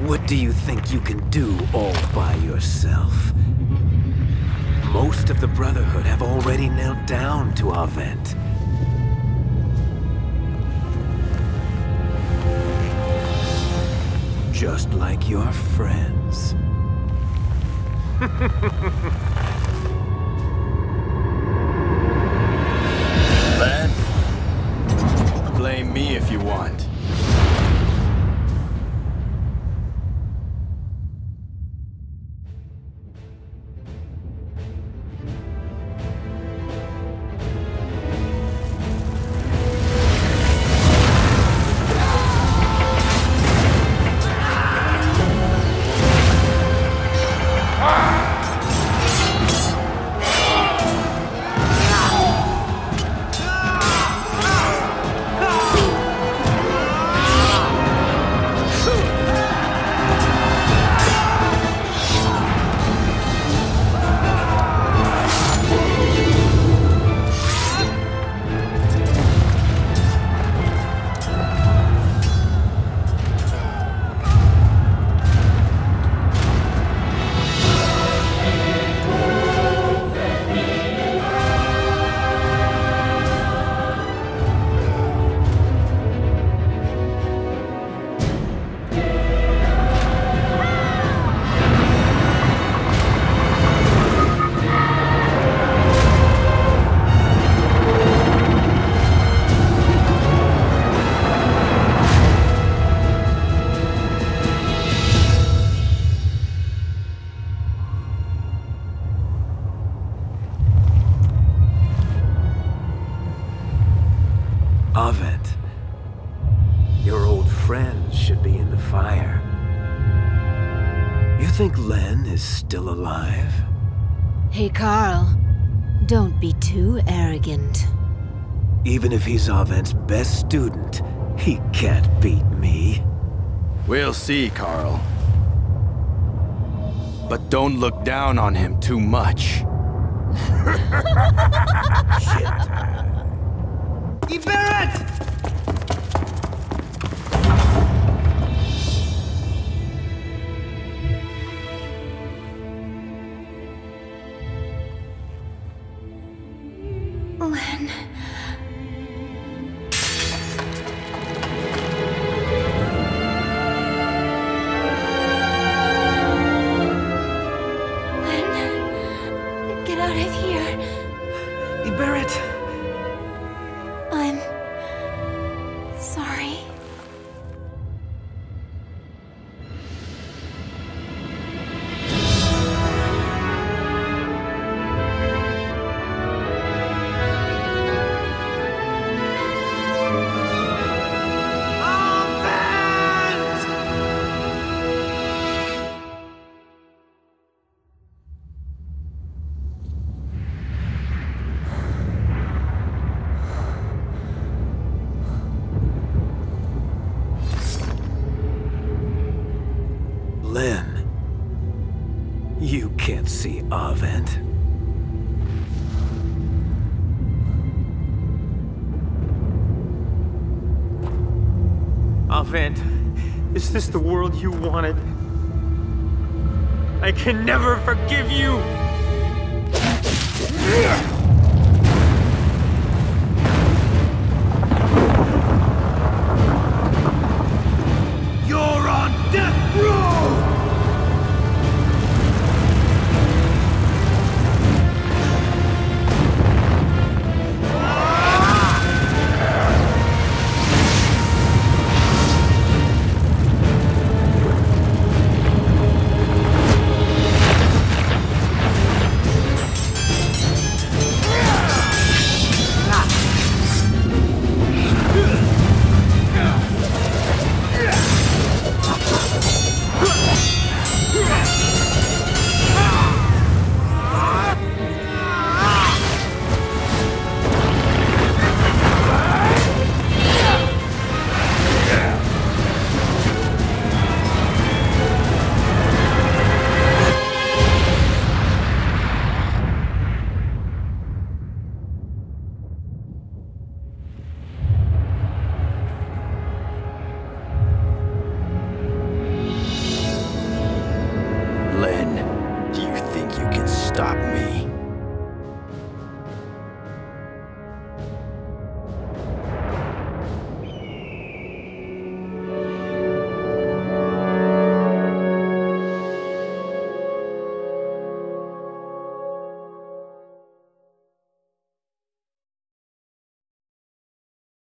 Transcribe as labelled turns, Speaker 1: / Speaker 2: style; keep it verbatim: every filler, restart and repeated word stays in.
Speaker 1: What do you think you can do all by yourself? Most of the Brotherhood have already knelt down to Avent. Just like your friends.
Speaker 2: Len, blame me if you want.
Speaker 1: Avent. Your old friends should be in the fire. You think Len is still alive?
Speaker 3: Hey, Carl. Don't be too arrogant.
Speaker 1: Even if he's Avent's best student, he can't beat me.
Speaker 2: We'll see, Carl. But don't look down on him too much.
Speaker 1: Shit.
Speaker 4: Barret!
Speaker 3: Len... Len... Get out of here.
Speaker 1: Barret!
Speaker 3: I'm... sorry.
Speaker 1: Len, you can't see Avent.
Speaker 4: Avent, is this the world you wanted? I can never forgive you!